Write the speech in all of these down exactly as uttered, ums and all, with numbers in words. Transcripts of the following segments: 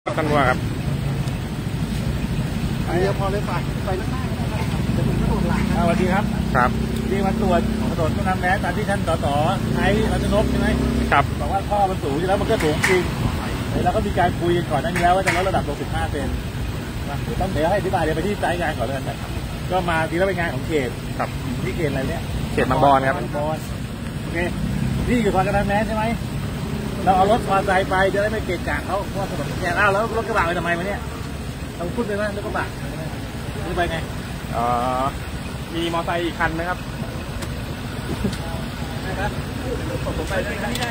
กันว่าครับไปเดียวพอเลยไปไปนั่งได้จะถึงถนนหลังสวัสดีครับครับที่มาตรวจถนนต้องนำแม้ตามที่ท่านสสใช้รัชนกใช่ไหมครับบอกว่าท่อมันสูงแล้วมันก็สูงจริงแล้วก็มีการคุยกันก่อนนั้นแล้วว่าจะลดระดับลงสิบห้าเซนต้องเดี๋ยวให้อธิบายเดี๋ยวไปที่สายงานก่อนเลยกันก็มาทีละเป็นงานของเขตครับที่เขตอะไรเนี่ยเขตบางบอนครับบางบอนโอเคนี่อยู่ซอยกระดานแม้ใช่ไหมเราเอารถมอเตอร์ไซค์ไปจะได้ไม่เกะกะเขาเพราะถนนแคบอ้าวแล้วรถกระบะไปทำไมวะเนี่ยเราพูดไปไหมรถกระบะนี่ไปไงอ๋อมีมอเตอร์ไซค์อีกคันไหมครับนะครับผมไปได้ไม่ได้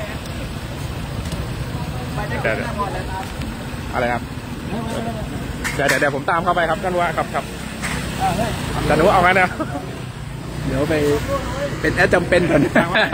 ไปได้แค่หน้าพอแล้วครับอะไรครับเดี๋ยวเดี๋ยวผมตามเข้าไปครับกันว่าครับครับแต่หนูเอาไงเนี่ยเดี๋ยวไปเป็นแอดจำเป็นก่อน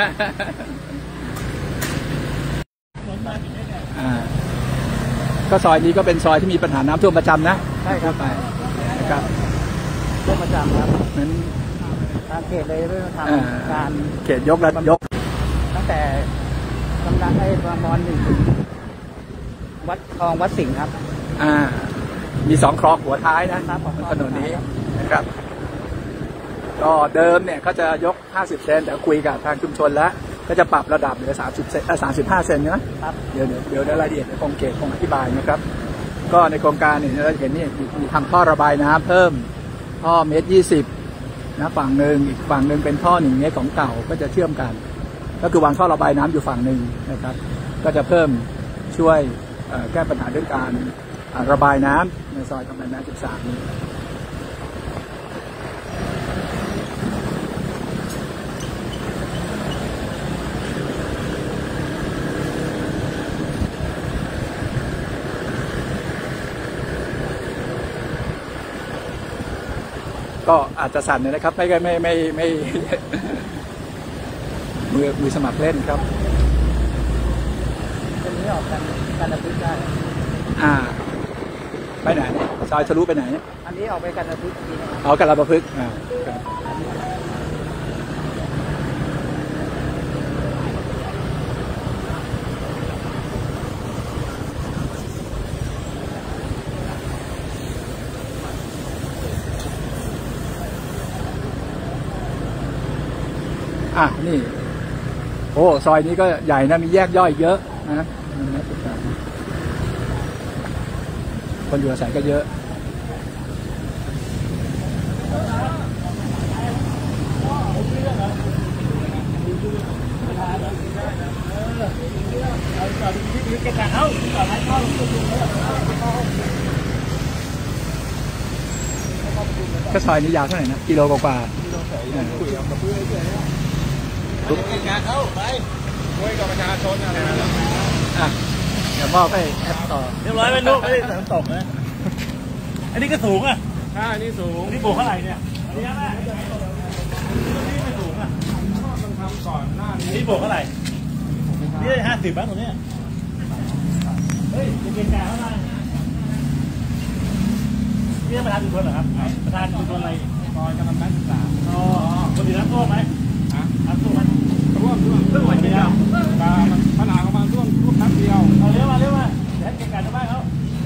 ก็ซอยนี้ก็เป็นซอยที่มีปัญหาน้ำท่วมประจำนะใช่ครับไปนะครับท่วมประจำครับเหมือนทางเขตเลยเรื่องทำการเขตยกระดับยกตั้งแต่กำลังให้ประมอนหนึ่งวัดคลองวัดสิงห์ครับอ่ามีสองคลองหัวท้ายนะครับของถนนนี้นะครับก็เดิมเนี่ยก็จะยกห้าสิบเซนแต่คุยกับทางชุมชนแล้วก็จะปรับระดับเหลือสามสิบเซนสามสิบห้าเซนนะครับเดี๋ยวเดี๋ยวเดี๋ยวรายละเอียดในโครงเขตคงอธิบายนะครับก็ในโครงการเนี่ยเราเห็นนี่มีทำท่อระบายน้ำเพิ่มท่อเมตรยี่สิบนะฝั่งหนึ่งอีกฝั่งหนึ่งเป็นท่อหนึ่งเมตรของเก่าก็จะเชื่อมกันก็คือวางท่อระบายน้ำอยู่ฝั่งหนึ่งนะครับก็จะเพิ่มช่วยแก้ปัญหาเรื่องการระบายน้ำในซอยกำนันแม้สิบสามนี้ก็อาจจะสั่นนะครับไม่ไม่ไม่ไม่มือมือสมัครเล่นครับเป็นนี้ออกกันกันระพึกได้อ่าไปไหนซอยทะลุไปไหนอันนี้ออกไปกันระพึกอ๋อกันระพึกอ่าอ่ะนี่โอ้ซอยนี้ก็ใหญ่นะมีแยกย่อยเยอะนะคนอยู่อาศัยก็เยอะก็ซอยนี้ยาวเท่าไหร่นะกิโลกว่าทุกงานเข้าไปคุยกับประชาชนอะไรนะอ่ะเดี๋ยวมอบให้แอปต่อเรียบร้อยเป็นลูกไม่ได้สังตกนะอันนี้ก็สูงอ่ะใช่นี่สูงนี่ปลูกเท่าไหร่เนี่ยอันนี้แม่นี่ไม่สูงอ่ะต้องทำก่อนหน้านี้นี่ปลูกเท่าไหร่นี่ได้ห้าสิบบ้างตรงนี้เฮ้ยจะเก่งกาเท่าไหร่นี่ประธานชุมชนเหรอครับประธานชุมชนอะไรซอยกำลังแม่ศึกษาอ๋อคนอื่นรับโทษไหมฮะรับโทษไหมร่วมร่วมร่วมวันเดียวการปัญหาของมันร่วมร่วมนัดเดียวเอาเร็วมาเร็วมาเดี๋ยวเก่งกาชาวบ้านเขา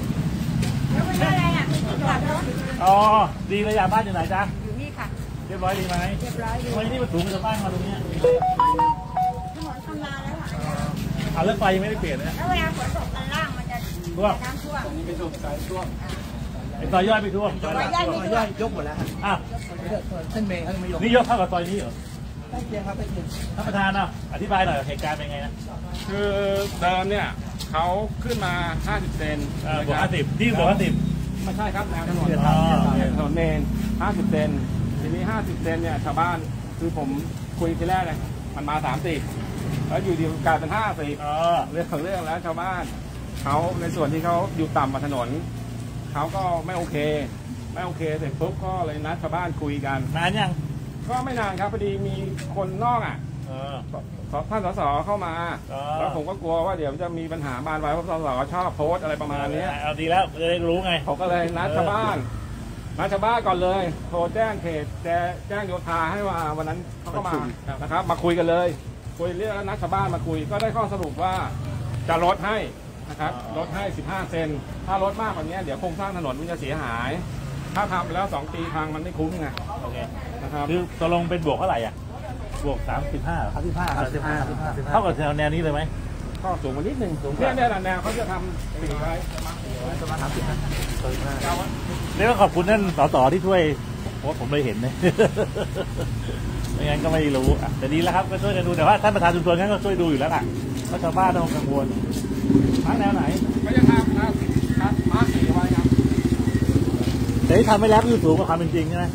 อ๋อดีเลยยาบ้านอยู่ไหนจ๊ะอยู่นี่ค่ะเรียบร้อยดีไหมเรียบร้อยดีวันนี้มันสูงชาวบ้านมาตรงนี้ถนนทำลายแล้วค่ะเอาแล้วไฟไม่ได้เปลี่ยนนะแล้วเวลาฝนตกด้านล่างมันจะท่วมน้ำท่วมนี่ไปท่วมสายท่วมไอ้ซอยย่อยไปท่วมซอยย่อยไม่ท่วมยกหมดแล้วอ่ะท่านเมย์ท่านไม่ยกนี่ยกเท่ากับซอยนี้เหรอใกล้เคียงครับใกล้เคียงท่านประธานอ่ะอธิบายหน่อยเหตุการณ์เป็นไงนะคือเดิมเนี่ยเขาขึ้นมาห้าสิบเซนบวกห้าสิบที่บวกห้าสิบไม่ใช่ครับแนวถนนถนนเมนห้าสิบเซนทีนี้ห้าสิบเซนเนี่ยชาวบ้านคือผมคุยทีแรกเนี่ยมันมาสามสิบแล้วอยู่ดีกลายเป็นห้าสิบเรื่องของเรื่องแล้วชาวบ้านเขาในส่วนที่เขาอยู่ต่ำกว่าถนนเขาก็ไม่โอเคไม่โอเคเสร็จปุ๊บก็เลยนัดชาวบ้านคุยกันนานยังก็ไม่นานครับพอดีมีคนนอกอ่ะท่านสสเข้ามาแล้วผมก็กลัวว่าเดี๋ยวจะมีปัญหาบานไว้เพราะสสชอบโพสอะไรประมาณนี้เอาดีแล้วจะได้รู้ไงผมก็เลยนัดชาวบ้านนัดชาวบ้านก่อนเลยโทรแจ้งเขตแจ้งโยธาให้ว่าวันนั้นเขาก็มานะครับมาคุยกันเลยคุยเรื่องนัดชาวบ้านมาคุยก็ได้ข้อสรุปว่าจะลดให้นะครับลดให้สิบห้าเซนถ้าลดมากกว่านี้เดี๋ยวโครงสร้างถนนมันจะเสียหายถ้าทำไปแล้วสองปีทางมันไม่คุ้มไงโอเคนะครับคือตกลงเป็นบวกเท่าไหร่อ่ะบวกสามสิบห้าสามสิบห้าสามสิบห้าเท่ากับแนวแนวนี้เลยไหมก็สูงกว่านิดนึงเนี่ยเนี่ยแนวเขาจะทำสี่ไว้ประมาณสามสิบห้าเรียกว่าขอบคุณท่านสสที่ช่วยโพสผมเลยเห็นนะไม่งั้นก็ไม่รู้อ่ะแต่ดีแล้วครับก็ช่วยกันดูแต่ว่าท่านประธานชุมชนงั้นก็ช่วยดูอยู่แล้วล่ะเพราะชาวบ้านต้องกังวลพักแนวไหนก็จะทำนะมาสี่ไว้ครับแต่ที่ทำไม่แล้วคือสูงกว่าความเป็นจริงใช่ไหม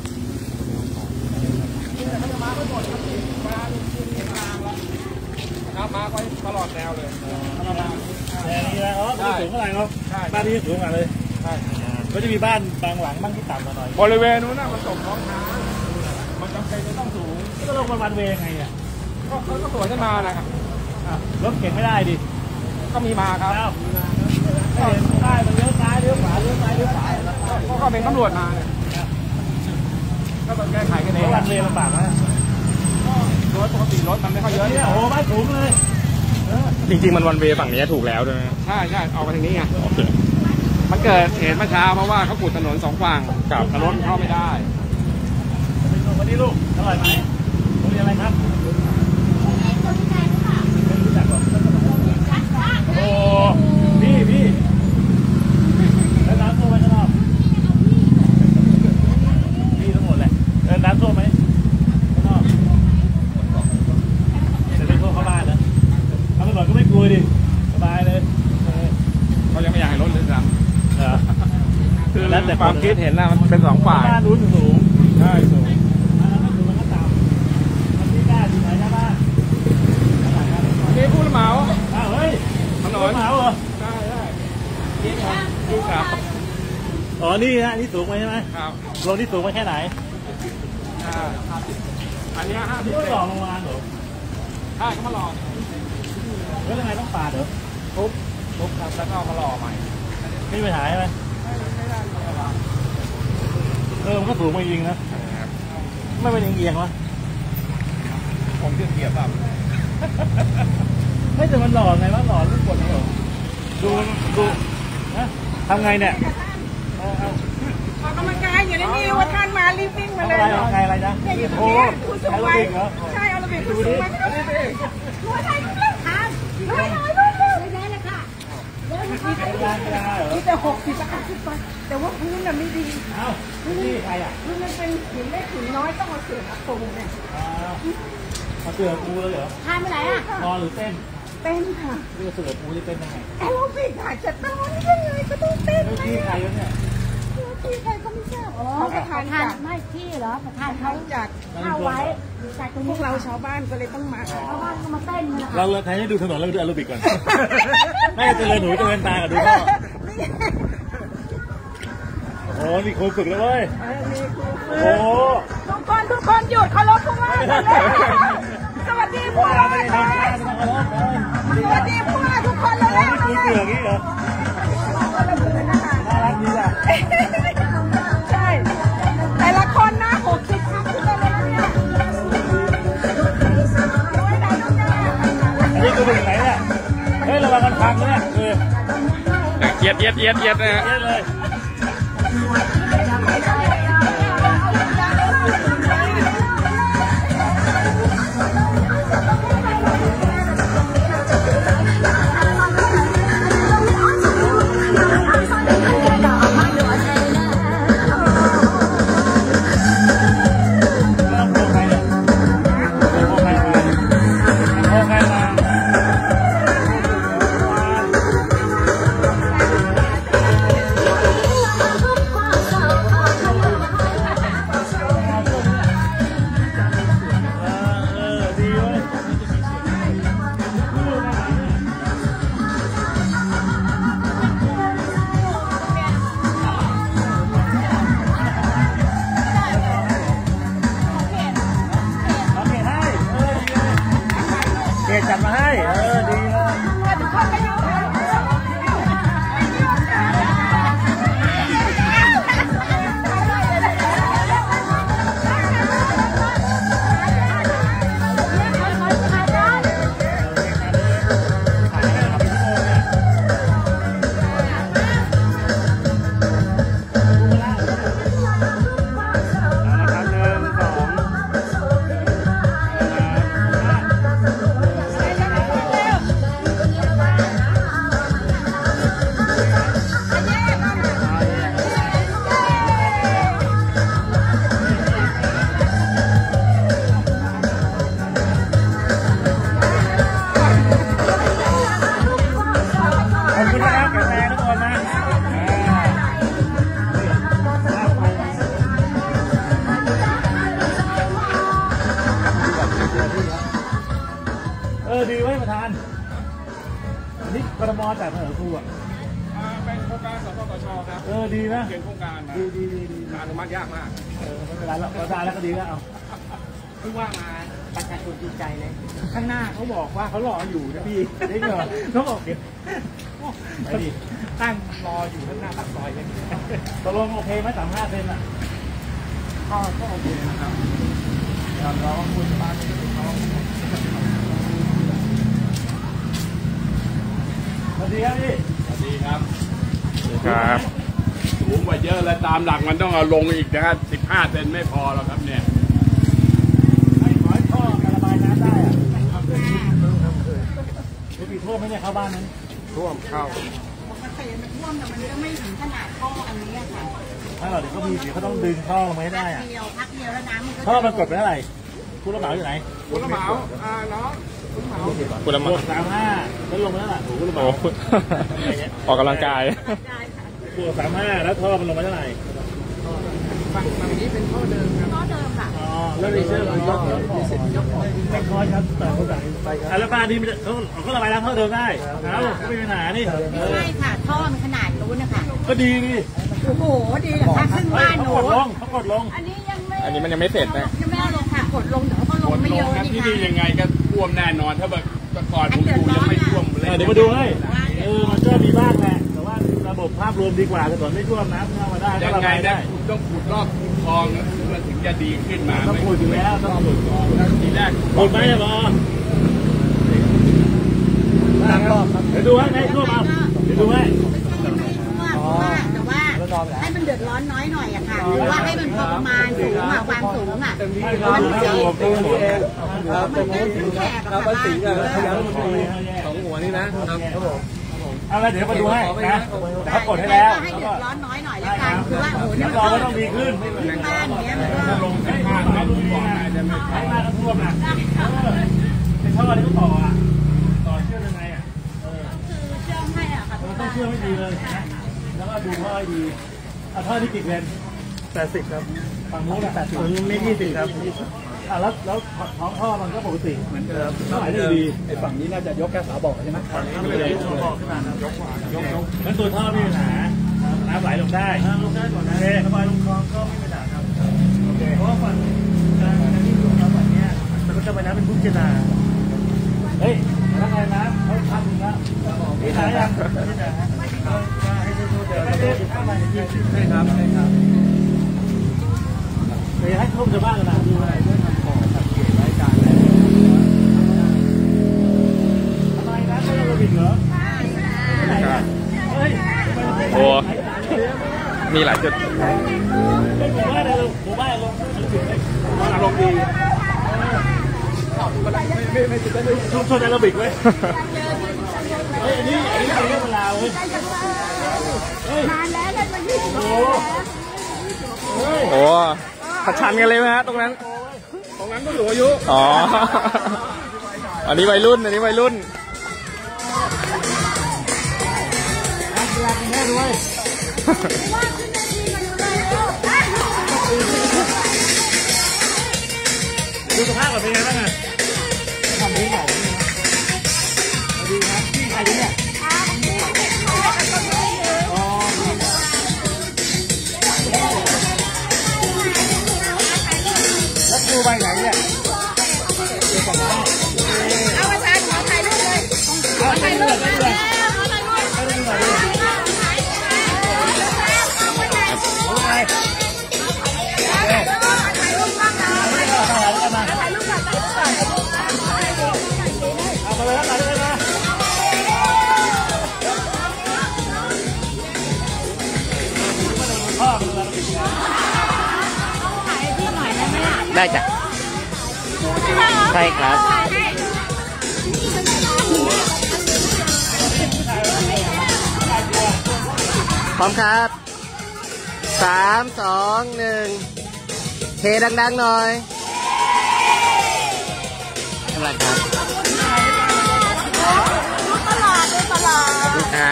มาไม่หมดครับมาที่ทางแล้วนะครับมาไว้ตลอดแนวเลยแนวนี้นะอ๋อไม่สูงเท่าไหร่เนาะบ้านนี้สูงกว่าเลยใช่ก็จะมีบ้านบางหลังบ้างที่ต่ำกว่าหน่อยบริเวณนู้นน่ะมันตกท้องน้ำมันจำเป็นจะต้องสูงก็ลงมาวันเวงไงอ่ะก็เขาก็สวนขึ้นมานะครับรถเก่งไม่ได้ดิก็มีมาครับก็เห็นได้มันเลี้ยวซ้ายเลี้ยวขวาเลี้ยวซ้ายเลี้ยวขวาก็เป็นตำรวจมาก็ต้องแก้ไขกันเองวันเวงลำบากนะรถปกติรถมันไม่ค่อยเยอะเนี่ยโอ้บ้านสูงเลยจริงๆมันวันเวฝั่งนี้ถูกแล้วด้วยใช่ใช่ออกมาทางนี้ไงมันเกิดเหตุเมื่อเช้าเพราะว่าเขาขุดถนนสองฝั่งกับรถเข้าไม่ได้วันนี้ลูกอร่อยไหมโรงเรียนอะไรครับโอ้พี่พี่แล้วน้ำท่วมไหมข้างนอกพี่ทั้งหมดแหละเออน้ำท่วมไหมข้างนอกจะไม่ท่วมเข้าบ้านนะทำตำรวจก็ไม่กลัวดิสบายเลยเขายังไม่อยากให้รถเลยซ้ำคือแล้วแต่ความคิดเห็นนะมันเป็นสองฝ่ายบ้านนู้นสูงใช่สูงมันก็ต่ำมันที่ได้ที่ไหนนะบ้านนี่ผู้รับเหมาอ้าวเฮ้ยถนนเหมาเหรอได้ได้นี่ครับนี่ครับอ๋อนี่ฮะนี่สูงไหมใช่ไหมครับลงที่สูงไปแค่ไหนอ่าอันนี้ห้าสิบหล่อลงมาเหรอใช่เขามาหล่อแล้วยังไงต้องปาดเหรอทุบทุบครับแล้วก็มาหล่อใหม่ไม่ไปหายไหมไม่ได้ไม่ได้เออมันก็สูงไปจริงนะไม่เป็นเอียงๆวะผมจะเกียบแบบไม่แต่มันหล่อไงวะหล่อลูกกดเหรอดูดูนะทำไงเนี่ยออกกำลังกายอย่างนี้ว่าท่านมารีบวิ่งมาเลยออกไงอะไรนะโอ้คุณสูงไว้ใช่เอาระเบียบคุณสูงไว้ก็ได้หัวใจเรื่องทางน้อยน้อยน้อยน้อยได้เลยค่ะนี่แต่หกสิบอาทิตย์ไปแต่ว่าพื้นน่ะไม่ดีเอ้านี่ใครอ่ะพื้นมันเป็นหินเล็กหินน้อยต้องมาเสือกปูเนี่ยมาเสือปูเลยเหรอทานไปไหนอ่ะนอนหรือเต้นเต้นค่ะเรือเสือปูจะเต้นยังไงแอโรบิกค่ะจะนอนยังไงก็ต้องเต้นที่ใครเนี่ยที่ใครก็ไม่ทราบอ๋อประธานจัดไม่ที่เหรอประธานเขาจัดเข้าไว้จัดพวกเราชาวบ้านก็เลยต้องมาชาวบ้านก็มาเต้นนะคะเราเราใครให้ดูถนนเราดูแอโรบิกก่อนไม่เจริญหนูเจริญตากับดูพ่อโอ้นี่ครูฝึกแล้วเว้ยโอ้ทุกคนทุกคนหยุดเคารพผู้ว่าสวัสดีผู้ว่าสวัสดีผู้ว่าทุกคนเลยนี่คือเสือนี่เหรอน่ารักดีอ่ะใช่แต่ละคนนะหกสิบขึ้นไปเลยเนี่ยอันนี้คือถึงไหนเนี่ยเฮ้ยระวังกันพังเนี่ยคือเย็ดเย็ดเย็ดเย็ดนะเย็ดเลยความสานอันนี้กทมจ่ายมาเหรอครูอ่ะเป็นโครงการสปสชครับเออดีนะเป็นโครงการดีดีดีดีอนุมัติยากมากเออไม่เป็นไรหรอกเราได้แล้วก็ดีแล้วเอาเพิ่งว่ามาประชาชนดีใจเลยข้างหน้าเขาบอกว่าเขารออยู่นะพี่ได้เหรอเขาบอกเดี๋ยวไปดิตั้งรออยู่ข้างหน้าปากซอยเลยตกลงโอเคไหมสามห้าเซนอ่ะก็ก็โอเคนะครับเดี๋ยวเราคุยกับบ้านที่เขาสวัสดีครับพี่สวัสดีครับครับสูงกว่าเยอะแล้วตามหลักมันต้องเอาลงอีกนะครับสิบห้าเซนไม่พอหรอกครับเนี่ยไม่ขอให้ท่อระบายน้ำได้อะจะมีท่วมไหมเนี่ยเข้าบ้านนั้นท่วมเข้าปกติมันท่วมแต่มันก็ไม่ถึงขนาดท่ออันนี้ค่ะถ้าเราเดี๋ยวเขามีเดี๋ยวเขาต้องดึงท่อมาให้ได้อะพักเดียวพักเดียวแล้วน้ำมันก็ท่อมันกดไปเท่าไหร่คุณระเหมาอยู่ไหนคุณระเหมาอ่าน้องคุณระเหมาคุณระเหมาสามห้าแล้วลงมาแล้วล่ะคุณระเหมาออกกำลังกายบวกสามห้าแล้วท่อมันลงมาเท่าไหร่ฝั่งฝั่งนี้เป็นท่อเดิมครับท่อเดิมค่ะอ๋อแล้วรีเซ็ตมันยกยกไม่คอยครับแต่เขาจ่ายไปครับแล้วบ้านนี้เขาเขาระบายน้ำท่อเดิมได้เอ้าไม่มีปัญหานี่ไม่ใช่ค่ะท่อมันขนาดนู้นนะคะก็ดีนี่โอ้โหดีเหรอคะขึ้นบ้านหนูเขากดลงเขากดลงอันนี้ยังไม่อันนี้มันยังไม่เสร็จนะยังไม่เอาลงค่ะกดลงเดี๋ยวเขาลงไม่เยอะนี่ที่นี่ยังไงก็ท่วมแน่นอนถ้าแบบก่อนผมดูยังไม่ท่วมเลยเดี๋ยวมาดูให้เออมันก็มีบ้างแหละแต่ว่าระบบภาพรวมดีกว่าถนนไม่ท่วมน้ำเข้ามาได้ยังไงนะคุณต้องขุดรอบคลองมันถึงจะดีขึ้นมาต้องขุดอยู่แล้วต้องขุดทีแรกขุดไหมเนี่ยบอเดี๋ยวดูให้ให้ท่วมเอาเดี๋ยวดูให้แต่ว่าให้มันเดือดร้อนน้อยหน่อยอะค่ะหรือว่าให้มันพอประมาณสูงอะความสูงอะมันไม่ใช่มันไม่ใช่แค่กับบ้านสองหัวนี่นะครับเอาละเดี๋ยวมาดูให้นะเขากดให้แล้วให้เดือดร้อนน้อยหน่อยแล้วกันคือว่าโอ้โหนี่มันก็ต้องดีขึ้นบ้านเนี้ยมันก็ลงให้มากให้มากให้มากก็ท่วมนะเป็นท่อที่เขาต่ออ่ะต่อเชื่อมยังไงอ่ะคือเชื่อมให้อ่ะค่ะต้องเชื่อมให้ดีเลยนะแล้วก็ดูท่อให้ดีเอาท่อที่ติดเลนแปดสิบครับฝั่งนู้นแปดสิบฝั่งนู้นไม่ยี่สิบครับอ่าแล้วแล้วท้องท่อมันก็ปกติเหมือนเดิมเท่าไหร่ได้ดีไอ้ฝั่งนี้น่าจะยกแค่ฝาบ่อใช่ไหมฝั่งนี้ไม่ได้ยกบ่อขึ้นมานะยกขวายกยกแล้วตัวท่อไม่มีปัญหาน้ำไหลลงได้ลงได้ก่อนนะระบายลงคลองก็ไม่มีปัญหาครับโอเคเพราะว่าฝั่งการที่ลงน้ำฝั่งนี้มันก็จะไปน้ำเป็นพุ่งเจนาเฮ้ยแล้วไงนะเขาทำแล้วนี่ไหนยังนี่ไหนให้ดูเดี๋ยวเราจะข้ามมาอีกทีใช่ครับใช่ครับเดี๋ยวให้ท่วมจะบ้านกันนะดูอะไรด้วยทำบ่อสังเกตรายการอะไรทำไมนะไม่เราบิดเหรอโอ้มีหลายจุดหมู่บ้านเราหมู่บ้านเราอารมณ์ดีไม่ไม่จุดนั้นชุมชนแอโรบิกไว้เฮ้ยอันนี้อันนี้เป็นเรื่องเวลาเว้ยนานแล้วเลยมายี่สิบปีโอ้ผัดชันกันเลยไหมฮะตรงนั้นตรงนั้นก็อยู่อายุอ๋ออันนี้วัยรุ่นอันนี้วัยรุ่นดูสภาพก่อนเป็นไงบ้างอ่ะทำนี้ใหญ่ดีครับที่ใครเนี่ยแล้วครูไปไหนเนี่ยเอาอาจารย์ขอถ่ายรูปเลยขอถ่ายรูปเลยขอถ่ายรูปถ่ายรูปหน่อยดิเอาไปเลยมาเลยมาพ่อเป็นอะไรกันถ่ายที่หน่อยได้ไหมล่ะได้จ้ะใช่ครับพร้อมครับสามสองหนึ่งเทดังๆหน่อยอะไรครับดูตลาดดูตลาดนะ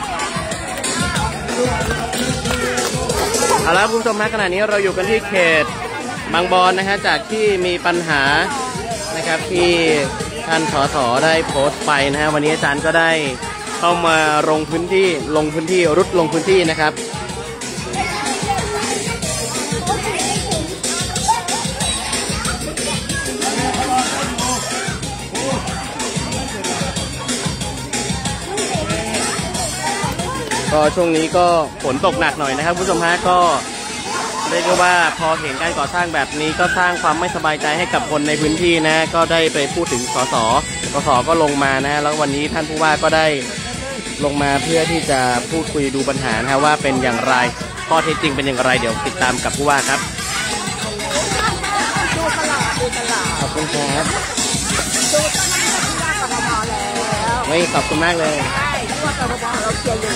เอาละคุณผู้ชมฮะขณะนี้เราอยู่กันที่เขตบางบอนนะฮะจากที่มีปัญหานะครับที่ท่านสสได้โพสต์ไปนะฮะวันนี้อาจารย์ก็ได้เข้ามาลงพื้นที่ลงพื้นที่รุดลงพื้นที่นะครับก็ช่วงนี้ก็ฝนตกหนักหน่อยนะครับผู้ชมฮะก็เรียกว่าพอเห็นการก่อสร้างแบบนี้ก็สร้างความไม่สบายใจให้กับคนในพื้นที่นะก็ได้ไปพูดถึงสสสสก็ลงมานะแล้ววันนี้ท่านผู้ว่าก็ได้ลงมาเพื่อที่จะพูดคุยดูปัญหานะว่าเป็นอย่างไรข้อเท็จจริงเป็นอย่างไรเดี๋ยวติดตามกับผู้ว่าครับดูตลาดดูตลาดขอบคุณครับดูตลาดผู้ว่ากทมแล้วไม่ขอบคุณมากเลยใช่ผู้ว่ากทมเราเชียร์อยู่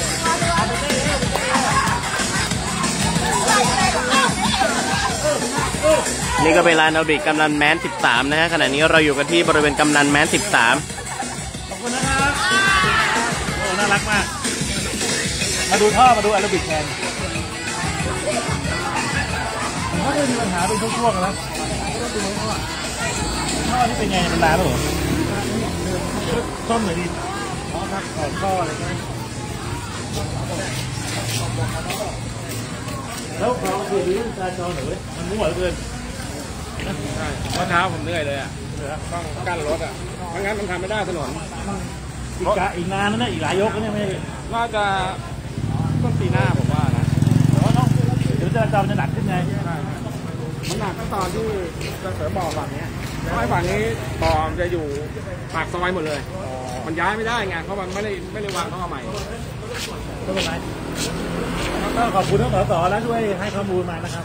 นี่ก็เป็นลานเอาบิกกำนันแมนสิบสามนะฮะขณะนี้เราอยู่กันที่บริเวณกำนันแมนสิบสามขอบคุณนะครับโอ้น่ารักมากมาดูท่อมาดูแอโรบิกแทนผมก็จะมีปัญหาเป็นช่วงๆนะก็ดูว่าท่อที่เป็นไงมันร้านหรอต้มหน่อยดิอ๋อครับขอท่ออะไรกันแล้วเราเกิดเรื่องการจอหน่อยมันมั่วเหลือเกินใช่เมื่อเช้าผมเหนื่อยเลยอ่ะต้องกั้นรถอ่ะไม่งั้นมันทำไม่ได้ถนนอีกอีกนานนั่นนะอีกหลายยกเนี่ยไม่น่าจะต้นปีหน้าผมว่านะแต่ว่าต้องเดี๋ยวจะจอจะหนักขึ้นไงมันหนักก็ตอนที่จะเสริมบ่อฝั่งนี้เพราะไอ้ฝั่งนี้บ่อจะอยู่ปากซอยหมดเลยมันย้ายไม่ได้ไงเพราะมันไม่ได้ไม่ได้วางท่อใหม่ก็เป็นไรก็ขอบคุณทั้งสสแล้วช่วยให้ข้อมูลมานะครับ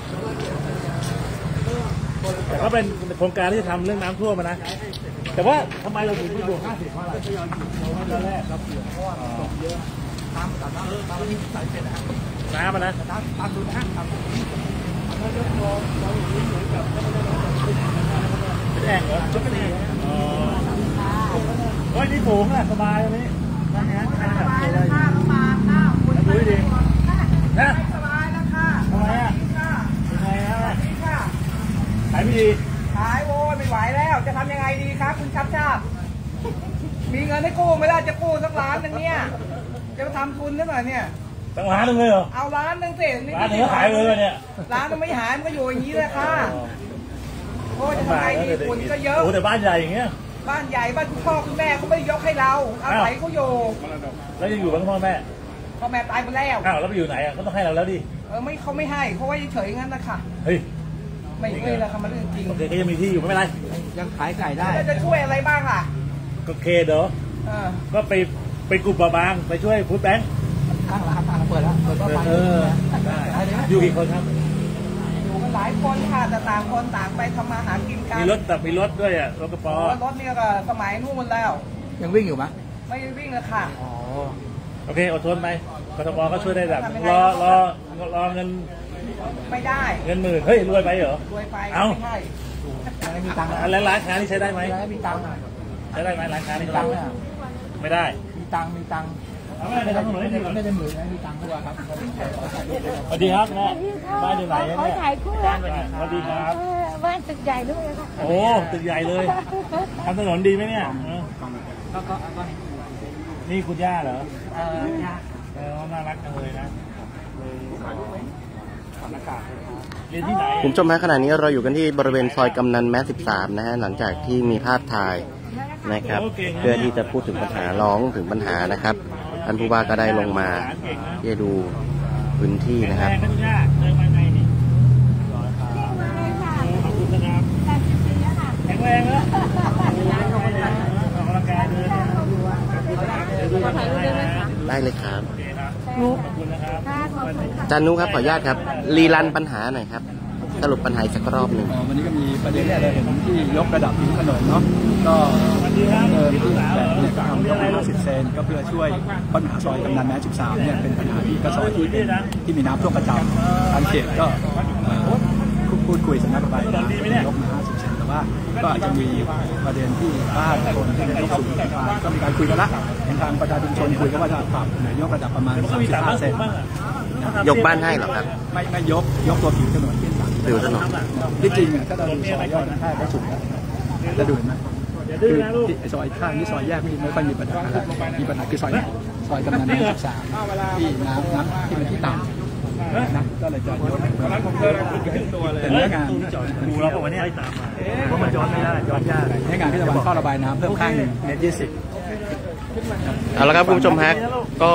แต่ก็เป็นโครงการที่ทำเรื่องน้ำท่วมมานะแต่ว่าทำไมเราถึงไม่บวกห้าสิบเพราะอะไรตอนแรกเราเปลี่ยนเพราะว่าตกเยอะน้ำกับน้ำน้ำที่ใส่เสร็จนะน้ำมันนะน้ำตามดูนะทำแล้วก็เราเราเหมือนกับไม่ได้แดงเหรอชุดไม่ดีอ๋อโอ้ยนี่สูงอ่ะสบายเลยนะฮะสบายแล้วค่ะมาข้าวคุณดูดีนะสบายแล้วค่ะทำไมอ่ะยังไงฮะขายไม่ดีขายโว้ยไม่ไหวแล้วจะทำยังไงดีครับคุณชัดชาติมีเงินให้กู้ไม่ได้จะกู้สักล้านนึงเนี่ยจะมาทำทุนหรือเปล่าเนี่ยตั้งล้านนึงเลยเหรอเอาล้านนึงสิร้านนึงก็ขายเลยเนี่ยร้านนึงไม่หายมันก็อยู่อย่างนี้เลยค่ะโอ้ยจะทำไงดีคุณก็เยอะโอ้แต่บ้านใหญ่อย่างเงี้ยบ้านใหญ่บ้านคุณพ่อคุณแม่เขาไม่ยกให้เราอาศัยเขาอยู่แล้วยังอยู่บ้านพ่อแม่พ่อแม่ตายไปแล้วอ้าวแล้วไปอยู่ไหนอ่ะเขาต้องให้เราแล้วดิเออไม่เขาไม่ให้เขาไว้เฉยงั้นนะค่ะเฮ้ยไม่เคยละค่ะมันเรื่องจริงโอเคก็ยังมีที่อยู่ไม่เป็นไรยังขายไก่ได้จะช่วยอะไรบ้างล่ะก็เคเด้อก็ไปไปกลุ่มบางไปช่วยฟู้ดแบงค์ข้างร้านทางเปิดแล้วเปิดก็ไปอยู่กี่คนครับอยู่กันหลายคนค่ะแต่ต่างคนต่างไปทำมาหากินกันมีรถแต่มีรถด้วยอ่ะรถกระป๋อรถนี่ก็สมัยนู่นแล้วยังวิ่งอยู่ไหมไม่วิ่งเลยค่ะอ๋อโอเคอดทนไปกทมก็ช่วยได้แบบรอรอรอเงินไม่ได้เงินหมื่นเฮ้ยรวยไปเหรอรวยไปเอาไม่ใช่ไม่มีตังค์แล้วร้านค้านี่ใช้ได้ไหมไม่มีตังค์ใช้ได้ไหมร้านค้านี่ตังค์ไม่ได้มีตังค์มีตังค์ไม่ได้ไม่ได้ไม่ได้หมื่นไม่มีตังค์ด้วยครับสวัสดีครับแม่บ้านอยู่ไหนเนี่ยขอถ่ายคู่สวัสดีครับบ้านตึกใหญ่ด้วยค่ะโอ้ตึกใหญ่เลยทำถนนดีไหมเนี่ยก็ก็นี่คุณย่าเหรอเออย่าเออน่ารักจังเลยนะคุณผู้ชมฮะขณะนี้เราอยู่กันที่บริเวณซอยกำนันแมสสิบสามนะฮะหลังจากที่มีภาพถ่ายนะครับเพื่อที่จะพูดถึงปัญหาร้องถึงปัญหานะครับท่านผู้ว่าก็ได้ลงมาที่จะดูพื้นที่นะครับแข็งแรงแล้วได้เลยครับจันนุครับขออนุญาตครับรีรันปัญหาหน่อยครับสรุปปัญหาสักรอบหนึ่งวันนี้ก็มีประเด็นเราเห็นที่ยกระดับผิวถนนเนาะก็เดินที่แบบเนี่ยก็ทำยกห้าสิบเซนก็เพื่อช่วยปัญหาซอยกำนันแม้สิบสามเนี่ยเป็นปัญหาที่กระซอยที่ที่มีน้ำท่วมประจำทางเขตก็พูดคุยสำนักไปยกมาห้าสิบเซนแต่ว่าก็อาจจะมีประเด็นที่บ้านคนที่ยกสูงก็มีการคุยกันละทางประชาชุมชนคุยกันว่าจะปรับยกระดับประมาณสามสิบห้าเซนยกบ้านให้หรอครับไม่ไม่ยกยกตัวผิวถนนผิวถนนที่จริงถ้าเราดูซอยย่อยนะถ้าได้สูงจะดูไหมคือซอยข้างที่ซอยแยกไม่ไม่ค่อยมีปัญหาอะไรมีปัญหาคือซอยซอยกำนันสิบสามที่น้ำน้ำที่เป็นที่ต่ำนะก็เลยจะยกแต่เนื้องานดูเราบอกว่านี่ตามมาเพราะมันย้อนไม่ได้ย้อนยากเนื้องานที่จะวางท่อระบายน้ำเพิ่มข้างหนึ่งเมตรยี่สิบเอาละครับคุณผู้ชมฮะก็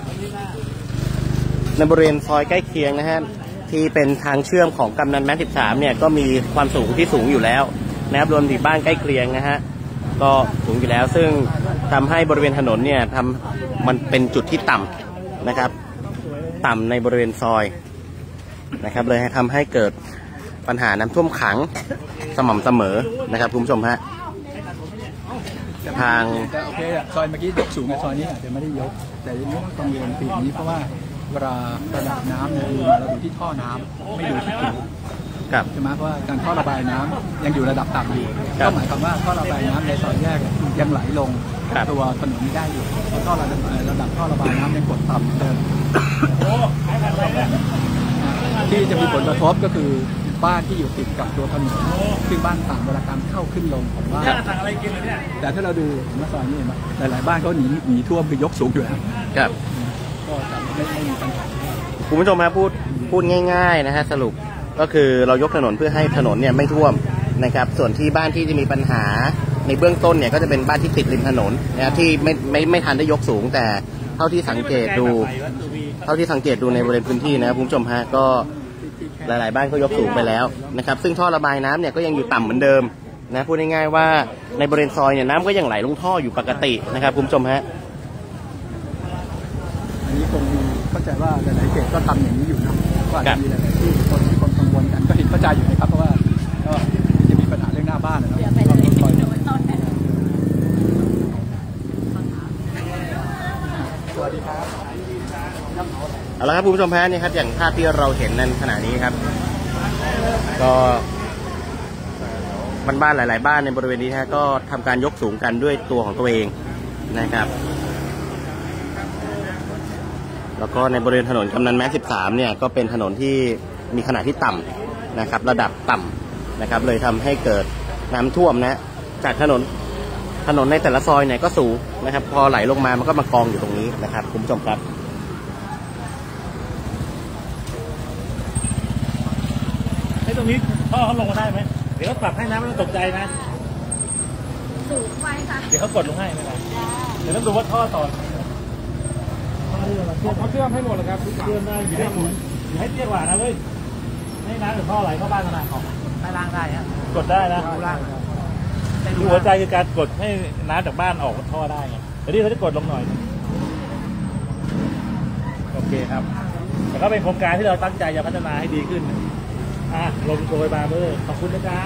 ในบริเวณซอยใกล้เคียงนะฮะที่เป็นทางเชื่อมของกำนันแม้สิบสามเนี่ยก็มีความสูงที่สูงอยู่แล้วนะครับรวมถึงบ้านใกล้เคียงนะฮะก็สูงอยู่แล้วซึ่งทำให้บริเวณถนนเนี่ยทำมันเป็นจุดที่ต่ำนะครับต่ำในบริเวณซอยนะครับเลยทำให้เกิดปัญหาน้ำท่วมขังสม่ำเสมอนะครับคุณผู้ชมฮะทางโอเคซอยเมื่อกี้ยกสูงในซอยนี้อาจจะไม่ได้ยกแต่ยังต้องเรียนปีนี้เพราะว่าเวลาระดับน้ำเนี่ยเราดูที่ท่อน้ำไม่ดูที่ผิวใช่ไหมเพราะว่าการท่อระบายน้ำยังอยู่ระดับต่ำอยู่ก็หมายความว่าท่อระบายน้ำในซอยแยกยังไหลลงตัวถนนนี้ได้อยู่เพราะท่อระดับระดับท่อระบายน้ำยังกดต่ำเดิมที่จะมีผลกระทบก็คือบ้านที่อยู่ติดกับตัวถนนซึ่งบ้านต่างเวลาการเข้าขึ้นลงของบ้านแต่ถ้าเราดูเมื่อซอยนี้หลายๆบ้านเขาหนีหนีท่วมคือยกสูงอยู่แล้วครับก็ไม่ไม่มีปัญหาคุณผู้ชมมาพูดพูดง่ายๆนะฮะสรุปก็คือเรายกถนนเพื่อให้ถนนเนี่ยไม่ท่วมนะครับส่วนที่บ้านที่จะมีปัญหาในเบื้องต้นเนี่ยก็จะเป็นบ้านที่ติดริมถนนนะที่ไม่ไม่ไม่ทันได้ยกสูงแต่เท่าที่สังเกตดูเท่าที่สังเกตดูในบริเวณพื้นที่นะคุณผู้ชมฮะก็หลายๆบ้านก็ยกสูงไปแล้วนะครับซึ่งท่อระบายน้ำเนี่ยก็ยังอยู่ต่ำเหมือนเดิมนะพูดง่ายๆว่าในบริเวณซอยเนี่ยน้ำก็ยังไหลลงท่ออยู่ปกตินะครับคุณผู้ชมฮะอันนี้คงเข้าใจว่าหลายๆเขตก็ทำอย่างนี้อยู่นะว่ามีหลายๆที่คนที่คนกังวลกันก็เห็นเข้าใจอยู่นะครับเพราะว่าก็จะมีปัญหาเรื่องหน้าบ้านนะสวัสดีครับเอาละครับคุณผู้ชมฮะนี่ครับอย่างภาพที่เราเห็นในขณะนี้ครับก็บ้านๆหลายๆบ้านในบริเวณนี้ฮะก็ทำการยกสูงกันด้วยตัวของตัวเองนะครับแล้วก็ในบริเวณถนนกำนันแม้สิบสามเนี่ยก็เป็นถนนที่มีขนาดที่ต่ำนะครับระดับต่ำนะครับเลยทำให้เกิดน้ำท่วมนะจากถนนถนนในแต่ละซอยเนี่ยก็สูงนะครับพอไหลลงมามันก็มากองอยู่ตรงนี้นะครับคุณผู้ชมครับให้ตรงนี้ท่อเขาลงมาได้ไหมเดี๋ยวเขาปรับให้น้ำไม่ต้องตกใจนะสูงไปค่ะเดี๋ยวเขากดลงให้ไม่เป็นไรเดี๋ยวต้องดูว่าท่อต่อเขาเชื่อมให้หมดเลยครับเชื่อมได้อยู่ให้หมดอยู่ให้เตี้ยกว่านะเลยให้น้ำหรือท่อไหลเข้าบ้านขนาดของใต้ล่างได้ฮะกดได้นะดูหัวใจคือการกดให้น้ำจากบ้านออกท่อได้ไงแต่นี่เขาจะกดลงหน่อยโอเคครับแต่ก็เป็นโครงการที่เราตั้งใจจะพัฒนาให้ดีขึ้นอ่ะลงโดยบาร์เบอร์ขอบคุณนะจ๊ะ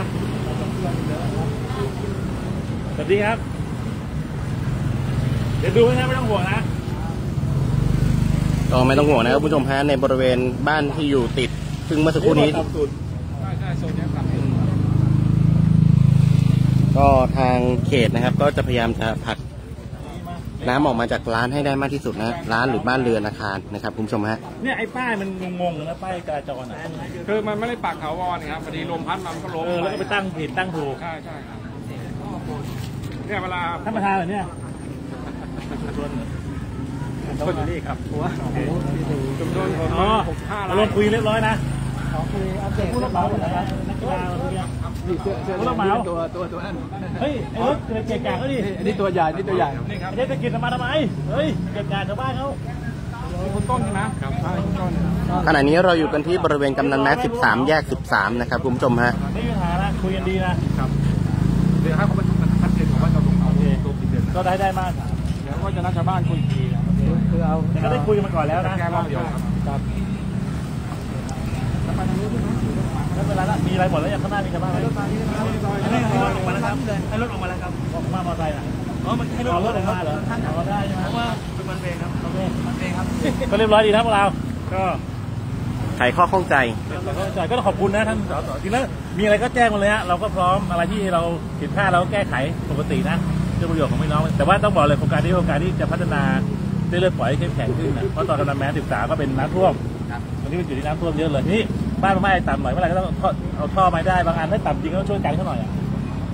สวัสดีครับเดี๋ยวดูนะไม่ต้องห่วงนะก็ไม่ต้องห่วงนะครับผู้ชมฮะในบริเวณบ้านที่อยู่ติดซึ่งเมื่อสักครู่นี้ก็ทางเขตนะครับก็จะพยายามจะผลักน้ำออกมาจากร้านให้ได้มากที่สุดนะร้านหรือบ้านเรือนอาคารนะครับคุณผู้ชมฮะเนี่ยไอ้ป้ายมันงงๆนะป้ายจราจรอ่ะคือมันไม่ได้ปักถาวรนะครับพอดีลมพัดมันก็ล้มแล้วก็ไปตั้งผิดตั้งถูกใช่ใช่ครับเนี่ยเวลาท่านประธานเหรอเนี่ยคนนี้ครับหัวจำนวนของหกห้าลงคุยเรียบร้อยนะคุยอัปเดตผู้รับเหมาเป็นอะไรนักกีฬาวันนี้ผู้รับเหมาตัวตัวตัวนั้นเฮ้ยไอ้รถเกียร์กาเขาดิอันนี้ตัวใหญ่นี่ตัวใหญ่นี่ครับไอ้เด็กกินมาทำไมเฮ้ยเกียร์กาชาวบ้านเขาคุณต้นใช่ไหมครับใช่คุณต้นขณะนี้เราอยู่กันที่บริเวณกำนันแม้สิบสามแยกสิบสามนะครับคุณผู้ชมฮะไม่มีปัญหานะคุยกันดีนะครับเดี๋ยวให้เขาประชุมกันชัดเจนผมว่าจะลงเอาตัวผิดเด่นก็ได้ได้มากเดี๋ยวก็จะนัดชาวบ้านคุยทีนะคือเอาแต่ก็ได้คุยกันมาก่อนแล้วนะแก้รอบเดียวครับแล้วเวลาละมีอะไรหมดแล้วอย่างข้างหน้ามีชาวบ้านไหมรถมาให้รถออกมาแล้วครับให้รถออกมาแล้วครับออกมามอเตอร์ไซค์อ่ะอ๋อมันให้รถออกมาเหรอออกได้ใช่ไหมเพราะว่าเป็นมันเองครับโอเคมันเองครับก็เรียบร้อยดีนะพวกเราก็ไขข้อข้องใจข้องใจก็ขอบคุณนะท่านสสจริงแล้วมีอะไรก็แจ้งมาเลยฮะเราก็พร้อมอะไรที่เราผิดพลาดเราก็แก้ไขปกตินะเพื่อประโยชน์ของพี่น้องแต่ว่าต้องบอกเลยโครงการนี้โครงการที่จะพัฒนาได้เลือกปล่อยให้เข้มแข็งขึ้นนะเพราะตอนกำลังแม้ศึกษาก็เป็นน้ำท่วมตอนนี้เป็นจุดที่น้ำท่วมเยอะเลยนี่บ้านไม่ต่ำหน่อยเมื่อไหร่ก็ต้องเอาท่อมาได้บางอันถ้าต่ำจริงก็ต้องช่วยกันเขาหน่อยอ่ะ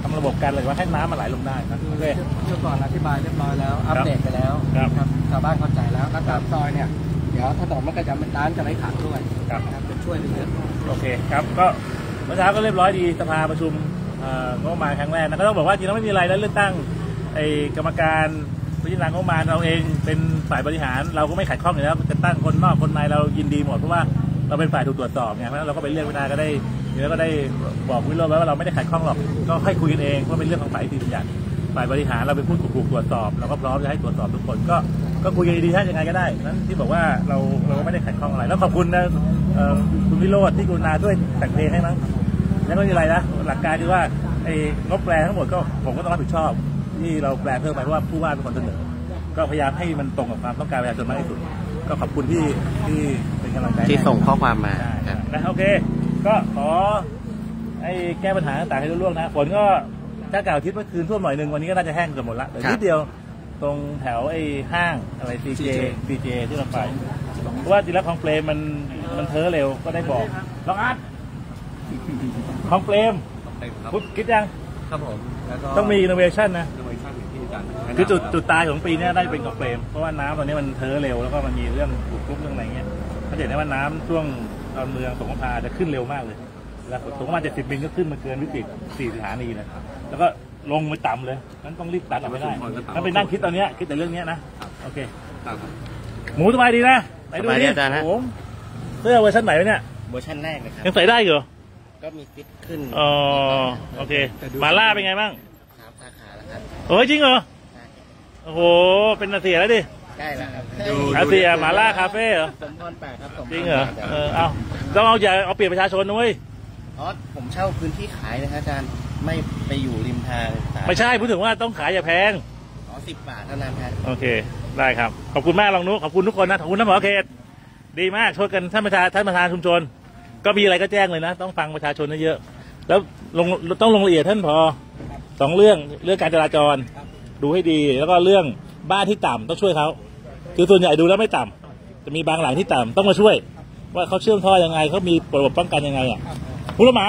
ทำระบบกันเลยว่าให้น้ำมันไหลลงได้ครับโอเคเมื่อก่อนอธิบายเรียบร้อยแล้วอัปเดตไปแล้วครับครับชาวบ้านเข้าใจแล้วแล้วตามซอยเนี่ยเดี๋ยวถนนมันก็จะเป็นร้านจะไม่ขังด้วยครับจะช่วยเหลือโอเคครับก็เมื่อเช้าก็เรียบร้อยดีสภาประชุมงบประมาณครั้งแรกนะก็ต้องบอกว่าจริงแล้วไม่มีอะไรแล้วเลือกตั้งไอ้กรรมการพิจารณางบประมาณเราเองเป็นฝ่ายบริหารเราก็ไม่ขัดข้องอยู่แล้วจะตั้งคนนอกคนในเรายินดีหมดเพราะว่าเราเป็นฝ่ายถูกตรวจสอบไงเพราะฉะนั้นเราก็ไปเรียกเวลาก็ได้แล้วก็ได้บอกวิโรจน์ไว้ว่าเราไม่ได้ขัดข้องหรอกก็ให้คุยกันเองเพราะเป็นเรื่องของฝ่ายนิติบัญญัติฝ่ายบริหารเราเป็นผู้ถูกตรวจสอบเราก็พร้อมจะให้ตรวจสอบทุกคนก็ก็คุยกันดีๆถ้ายังไงก็ได้นั้นที่บอกว่าเราเราไม่ได้ขัดข้องอะไรแล้วขอบคุณนะคุณวิโรจน์ที่กรุณาด้วยแต่งเพลงให้มั้งแล้วก็มีอะไรนะหลักการคือว่าไอ้งบแปลทั้งหมดก็ผมก็ต้องรับผิดชอบที่เราแปลเพิ่มไปเพราะว่าผู้ว่าเป็นคนเสนอก็พยายามให้มันตรงกับความต้องการประชาชนมากที่สุดก็ขอบคุณที่ที่เป็นกำลังใจที่ส่งข้อความมาครับนะโอเคก็ขอไอ้แก้ปัญหาต่างๆให้รุ่งนะฝนก็ถ้าเก่าทิศเมื่อคืนท่วมหน่อยหนึ่งวันนี้ก็น่าจะแห้งเกือบหมดละแต่นิดเดียวตรงแถวไอ้ห้างอะไรซีเจซีเจที่เราไปเพราะว่าจริงแล้วของเฟรมมันมันเท้อเร็วก็ได้บอกลองอัดของเฟรมพุทธคิดยังครับผมแล้วก็ต้องมีอินโนเวชันนะโดยช่างที่อาจารย์คือจุดจุดตายของปีนี้ได้เป็นของเฟรมเพราะว่าน้ำตอนนี้มันเท้อเร็วแล้วก็มันมีเรื่องขุดคุบเรื่องอะไรเงี้ยถ้าเห็นได้ว่าน้ำช่วงตอนเมืองสงขลาจะขึ้นเร็วมากเลยแล้วสงขลาเจ็ดสิบมิลก็ขึ้นมาเกินวิกฤตสี่สถานีนะแล้วก็ลงไปต่ำเลยนั้นต้องรีบตัดออกไปได้ถ้าไปนั่งคิดตอนนี้คิดแต่เรื่องนี้นะโอเคหมูสบายดีนะไหนดูดิผมเสื้อเวอร์ชันไหนวะเนี่ยเวอร์ชันแรกนะครับยังใส่ได้อยู่ก็มีฟิตขึ้นอ๋อโอเคมาล่าเป็นไงบ้างสามสาขาแล้วครับโอ้ยจริงเหรอโอ้โหเป็นอาเซียแล้วดิใกล้แล้วครับอาเซียมาล่าคาเฟ่เหรอสมพรแปดครับจริงเหรอเออเอาต้องเอาอย่าเอาเปรียบประชาชนนะเว้ยอ๋อผมเช่าพื้นที่ขายนะครับอาจารย์ไม่ไปอยู่ริมทางไม่ใช่พูดถึงว่าต้องขายอย่าแพงอ๋อสิบบาทเท่านั้นครับโอเคได้ครับขอบคุณมากลองนุขอบคุณทุกคนนะขอบคุณท่านผอเขตดีมากช่วยกันท่านประธานท่านประธานชุมชนก็มีอะไรก็แจ้งเลยนะต้องฟังประชาชนเยอะแล้วลงต้องลงละเอียดท่านพอสองเรื่องเรื่องการจราจรดูให้ดีแล้วก็เรื่องบ้านที่ต่ำต้องช่วยเขาคือส่วนใหญ่ดูแล้วไม่ต่ำจะมีบางหลังที่ต่ำต้องมาช่วยว่าเขาเชื่อมท่อยังไงเขามีระบบป้องกันยังไงอ่ะผู้รับเหมา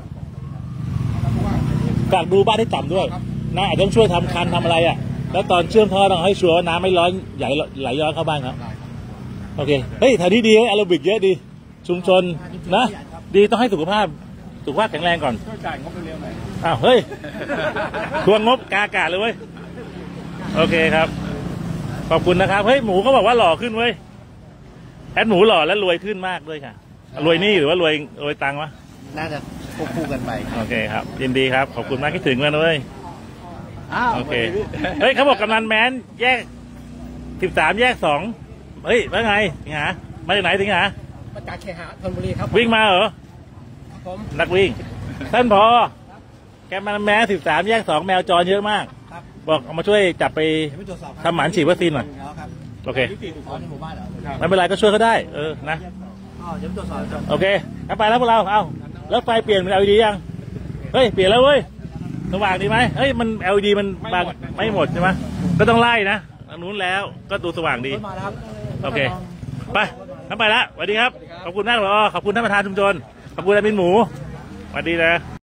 ฝากดูบ้านที่ต่ำด้วยนะอาจจะต้องช่วยทำคันทำอะไรอ่ะแล้วตอนเชื่อมท่อต้องให้ชัวร์ว่าน้ำไม่ร้อนใหญ่ไหลย้อนเข้าบ้านครับโอเคเฮ้ยแถวนี้ดีแอโรบิกเยอะดีชุมชนนะดีต้องให้สุขภาพสุขภาพแข็งแรงก่อนช่วยจ่ายงบเร็วๆหน่อยอ้าวเฮ้ยทวงงบกากาเลยเว้ยโอเคครับขอบคุณนะครับเฮ้ยหมูเขาบอกว่าหล่อขึ้นเว้ยแอดหมูหล่อและรวยขึ้นมากด้วยค่ะรวยนี่หรือว่ารวยรวยตังค์วะน่าจะควบคู่กันไปโอเคครับยินดีครับขอบคุณมากที่ถึงกันเลยโอเคเฮ้ยเขาบอกกำนันแมนแยกสิบสามแยกสองเฮ้ยว่าไงสิงหามาจากไหนสิงหามาจากเคหะธนบุรีครับวิ่งมาเหรอผมนักวิ่งท่านพอแกมันแมวสิบสามแยกสองแมวจรเยอะมากบอกเอามาช่วยจับไปทำหมันฉีดวัคซีนหน่อยโอเคไม่เป็นไรก็ช่วยเขาได้เออนะโอเคงั้นไปแล้วพวกเราเอาแล้วไฟเปลี่ยนเป็น แอล อี ดี ยังเฮ้ยเปลี่ยนแล้วเว้ยสว่างดีไหมเฮ้ยมัน แอล อี ดี มันบางไม่หมดใช่ไหมก็ต้องไล่นะอันนู้นแล้วก็ดูสว่างดีโอเคไปงั้นไปละสวัสดีครับขอบคุณมากเลยขอบคุณท่านประธานชุมชนขอบคุณอามินหมูสวัสดีนะ